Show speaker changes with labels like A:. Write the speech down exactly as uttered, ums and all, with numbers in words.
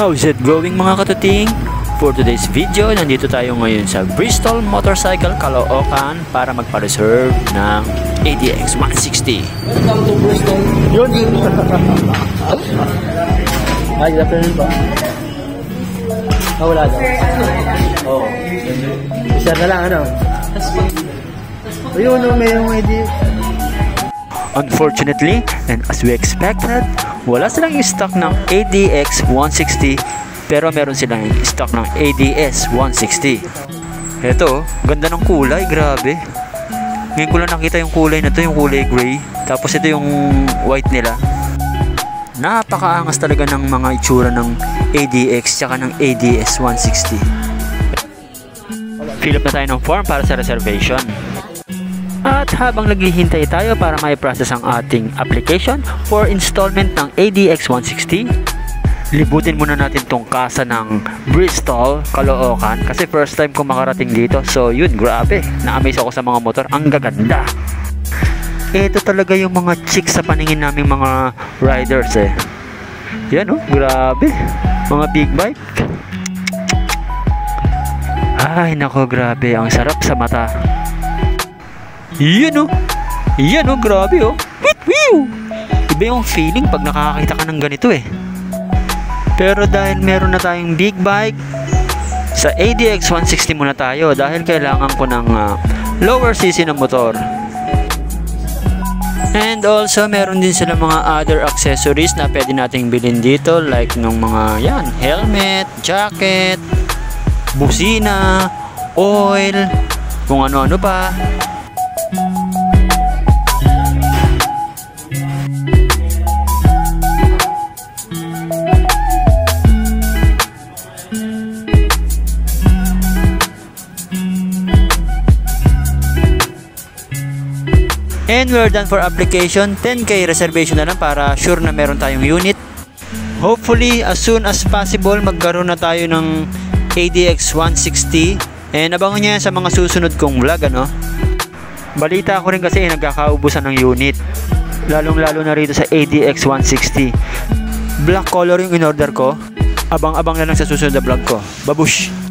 A: How's it going mga katuting? For today's video, nandito tayo ngayon sa Bristol Motorcycle Caloocan para magpa-reserve ng A D X one sixty.
B: Welcome to Bristol.
A: Yun! Ay, good afternoon po. Ah, wala daw. Oo. Isa na lang, ano? Ayun, no, may yung A D X. Unfortunately, and as we expected, wala silang stock ng A D X one sixty, pero meron silang stock ng A D S one sixty. Ito, ganda ng kulay, grabe. Ngayon ko lang nakita yung kulay na to, yung kulay gray. Tapos ito yung white nila. Napakaangas talaga ng mga itsura ng A D X tsaka ng A D S one sixty. Fill up na tayo ng form para sa reservation. At habang naghihintay tayo para mai-process ang ating application for installment ng A D X one sixty, libutin muna natin tong kasa ng Bristol Caloocan kasi first time ko makarating dito. So yun, grabe, na-amaze ako sa mga motor, ang gaganda. Ito talaga yung mga chicks sa paningin naming mga riders eh. Yan oh, grabe, mga big bike. Ay nako, grabe, ang sarap sa mata. Yan oh, yan oh, grabe oh. Iba yung feeling pag nakakakita ka ng ganito eh. Pero dahil meron na tayong big bike, sa A D X one sixty muna tayo dahil kailangan ko ng uh, lower C C ng motor. And also meron din sila mga other accessories na pwede nating bilhin dito, like ng mga yan, helmet, jacket, busina, oil, kung ano-ano pa. And we're done for application. ten K reservation na lang para sure na meron tayong unit. Hopefully, as soon as possible, magkaroon na tayo ng A D X one sixty. And abangan nyo yan sa mga susunod kong vlog, ano? Balita ko rin kasi eh, nagkakaubusan ng unit. Lalong lalo na rito sa A D X one sixty. Black color yung in-order ko. Abang-abang na lang sa susunod na vlog ko. Babush!